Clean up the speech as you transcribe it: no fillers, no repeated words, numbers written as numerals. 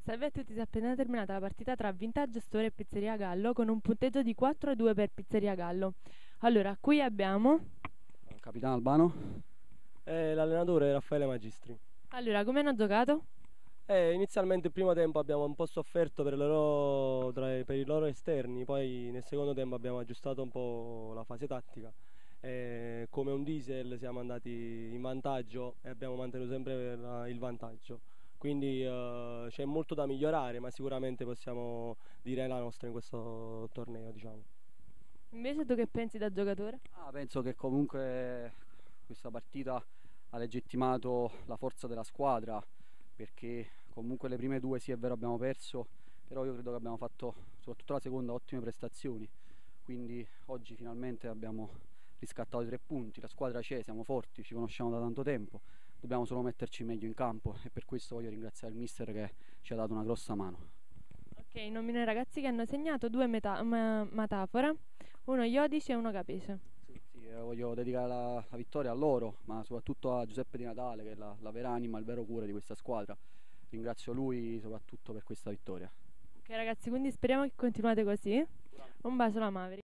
Salve a tutti, si è appena terminata la partita tra Vintage Store e Pizzeria Gallo con un punteggio di 4-2 per Pizzeria Gallo. Allora, qui abbiamo... Capitano Albano? L'allenatore Raffaele Magistri. Allora, come hanno giocato? Inizialmente il primo tempo abbiamo un po' sofferto per i loro esterni, poi nel secondo tempo abbiamo aggiustato un po' la fase tattica. Come un diesel siamo andati in vantaggio e abbiamo mantenuto sempre il vantaggio. Quindi c'è molto da migliorare, ma sicuramente possiamo dire la nostra in questo torneo, diciamo. Invece tu che pensi da giocatore? Penso che comunque questa partita ha legittimato la forza della squadra, perché comunque le prime due sì è vero abbiamo perso, però io credo che abbiamo fatto soprattutto la seconda ottime prestazioni, quindi oggi finalmente abbiamo riscattato i 3 punti, la squadra c'è, siamo forti, ci conosciamo da tanto tempo, dobbiamo solo metterci meglio in campo e per questo voglio ringraziare il mister che ci ha dato una grossa mano. Ok, nomino i ragazzi che hanno segnato, due Matafora, uno Iodice e uno Capice. Sì, voglio dedicare la vittoria a loro, ma soprattutto a Giuseppe Di Natale, che è la vera anima, il vero cuore di questa squadra. Ringrazio lui soprattutto per questa vittoria. Ok ragazzi, quindi speriamo che continuate così. Un bacio alla Maverick.